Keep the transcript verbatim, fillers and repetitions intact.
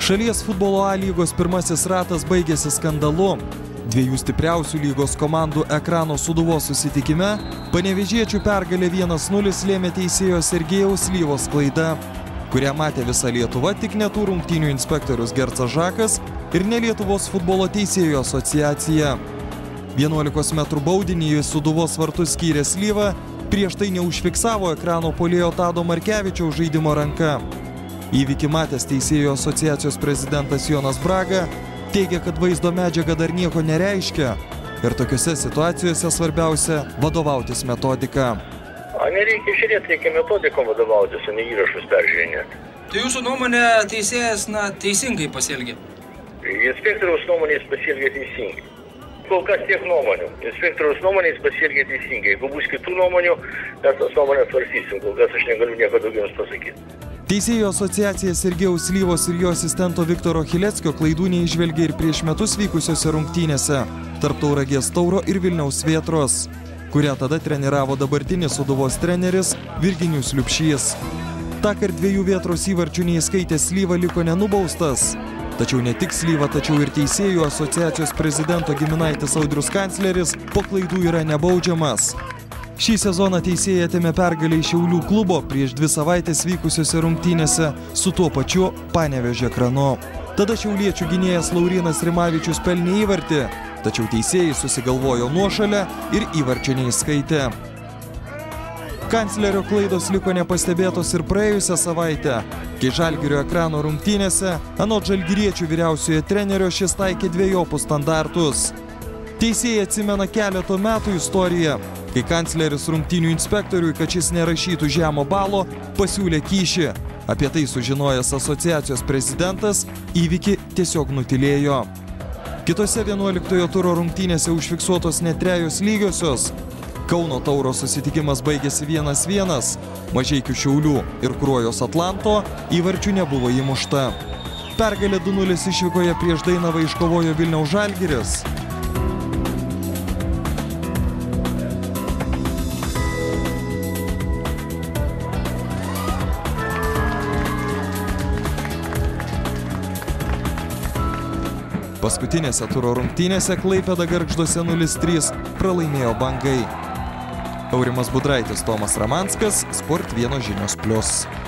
Šalies futbolo A lygos pirmasis ratas baigėsi skandalu. Dviejų stipriausių lygos komandų ekrano Sūduvos susitikime panevėžiečių pergalė vienas nulis lėmė teisėjo Sergejaus Lyvos klaida, kurią matė visa Lietuva, tik ne tų rungtynių inspektorius Gercas Žakas ir ne Lietuvos futbolo teisėjų asociacija. vienuolikos metrų baudinį į Sūduvos vartus skyręs Lyva prieš tai neužfiksavo ekrano puolėjo Tado Markevičiaus žaidimo ranka. Įvykį matęs teisėjų asociacijos prezidentas Jonas Braga teigia, kad vaizdo medžiaga dar nieko nereiškia ir tokiuose situacijose svarbiausia vadovautis metodika. A nereikia žiūrėti, reikia metodikom vadovautis, o ne įrašus peržiūrinėti. Tai jūsų nuomonė teisėjas, na, teisingai pasielgė? Inspektoriaus nuomonės pasielgė teisingai. Kol kas tiek nuomonių. Inspektoriaus nuomonės pasielgė teisingai. Jeigu bus kitų nuomonių, mes tas nuomonės svarstysim. Kol kas aš negaliu nieko daugiau jums pasakyti. Teisėjų asociacija Sergejaus Lyvos ir jo asistento Viktoro Chileckio klaidų neižvelgė ir prieš metus vykusiose rungtynėse tarp Tauragės Tauro ir Vilniaus Vėtros, kurią tada treniravo dabartinis Sūduvos treneris Virginijus Liupšys. Tąkart dviejų Vėtros įvarčių neįskaitęs Lyva liko nenubaustas. Tačiau ne tik Lyva, tačiau ir teisėjų asociacijos prezidento giminaitis Audrius Kancleris po klaidų yra nebaudžiamas. Šį sezoną teisėjai atėmė pergalę iš Šiaulių klubo prieš dvi savaitės vykusiose rungtynėse su tuo pačiu Panevėžio ekranu. Tada šiauliečių gynėjas Laurynas Rimavičius pelnė įvartį, tačiau teisėjai susigalvojo nuošalę ir įvarčio neįskaitė. Kanclerio klaidos liko nepastebėtos ir praėjusią savaitę, kai Žalgirio ekrano rungtynėse anot žalgiriečių vyriausiojo trenerio šis taikė dvejopus standartus. Teisėjai atsimena keleto metų istoriją, kai kancleris rungtynių inspektoriui, kad šis nerašytų žemo balo, pasiūlė kyšį. Apie tai sužinojęs asociacijos prezidentas įvykį tiesiog nutilėjo. Kitose vienuoliktojo turo rungtynėse užfiksuotos net trejos lygiosios. Kauno Tauro susitikimas baigėsi vienas vienas, Mažeikių Šiaulių ir Kruojos Atlanto įvarčių nebuvo įmušta. Pergalę du nulis išvykoje prieš Dainavą iškovojo Vilniaus Žalgiris. Paskutinėse turo rungtynėse Klaipėda Gargžduose nulis trys pralaimėjo Bangai. Aurimas Budraitis, Tomas Ramanskas, Sport vienas žinios plius.